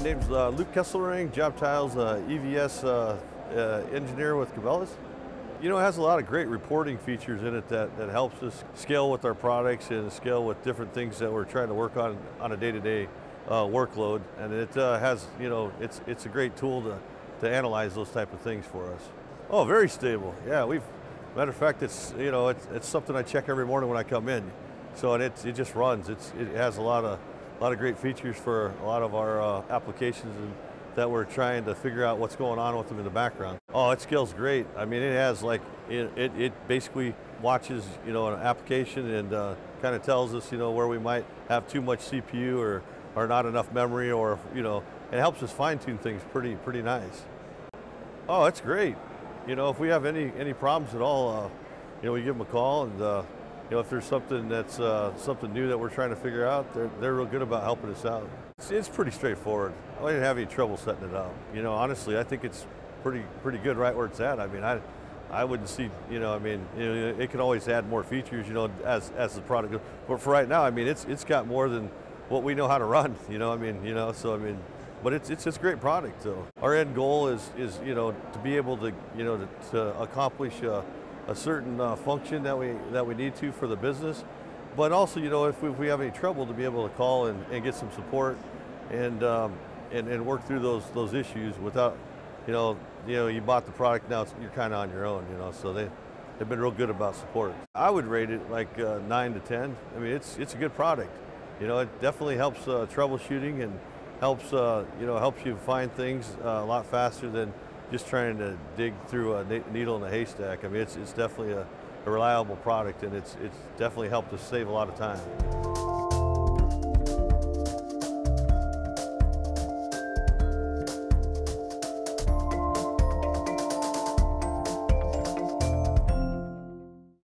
name's Luke Kesselring, Job Titles EVS engineer with Cabela's. You know, it has a lot of great reporting features in it that helps us scale with our products and scale with different things that we're trying to work on a day-to-day workload. And it has, you know, it's a great tool to analyze those type of things for us. Oh, very stable. Yeah, matter of fact, it's, you know, it's something I check every morning when I come in. So it just runs. It has a lot of great features for a lot of our applications that we're trying to figure out what's going on with them in the background. Oh, it scales great. I mean, it has like, it basically watches, you know, an application and kind of tells us, you know, where we might have too much CPU or not enough memory, or, you know, it helps us fine tune things pretty nice. Oh, it's great. You know, if we have any problems at all, you know, we give them a call, and you know, if there's something that's something new that we're trying to figure out, they're real good about helping us out. It's pretty straightforward. I didn't have any trouble setting it up. You know, honestly, I think it's pretty good right where it's at. I mean, I wouldn't see, you know, I mean, you know, it can always add more features, you know, as the product goes. But for right now, I mean, it's got more than what we know how to run. You know, I mean, you know, so I mean, but it's just a great product. So our end goal is you know, to be able to, you know, to accomplish a certain function that we need to for the business, but also, you know, if we have any trouble, to be able to call and get some support and work through those issues without, you know, you bought the product, now you're kind of on your own, you know. So they've been real good about support. I would rate it like 9 to 10. I mean, it's a good product. You know, it definitely helps troubleshooting and helps you know, helps you find things a lot faster than just trying to dig through a needle in a haystack. I mean, it's definitely a reliable product, and it's definitely helped us save a lot of time.